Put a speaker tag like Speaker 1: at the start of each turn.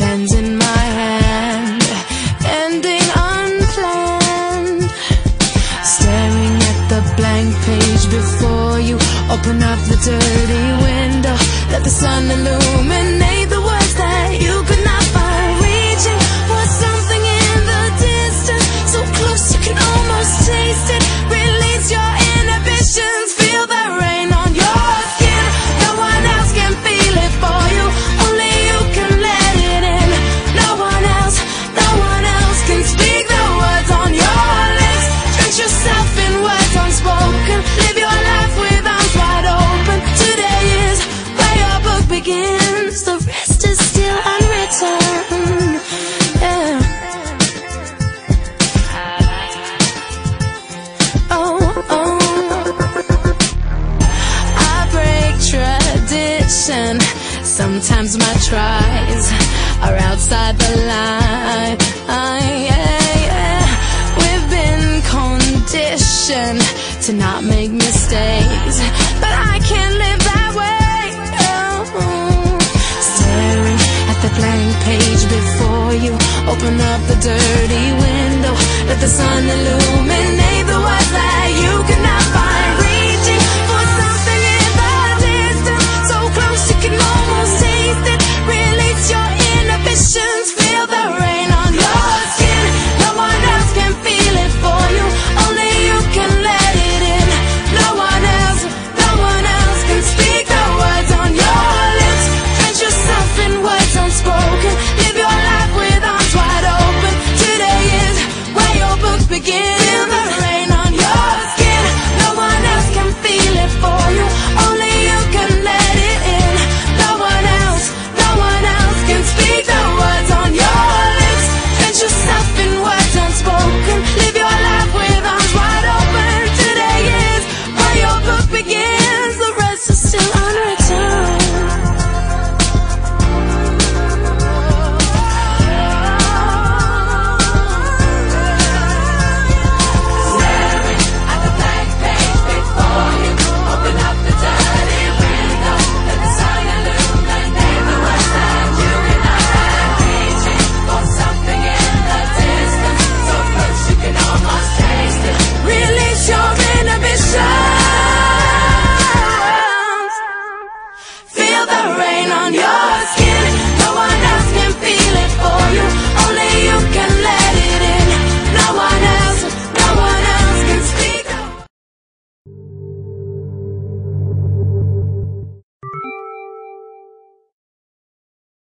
Speaker 1: pens in my hand, ending unplanned. Staring at the blank page before you, open up the dirty window, let the sun illuminate the words that you could not find. Reaching for something in the distance, so close you can almost taste it. Release your inhibitions, feel the rain on your skin. No one else can feel it for you, only you can let it in. No one else can speak the words on your lips. Drench yourself in words unspoken, live your life with arms wide open. Today is where your book begins, the rest is still unwritten. Yeah. I break tradition. Sometimes my tries are outside the line. We've been conditioned to not make mistakes, but I can't live that way. Staring at the blank page before you, open up the dirty window, let the sun illuminate the words that you could not find.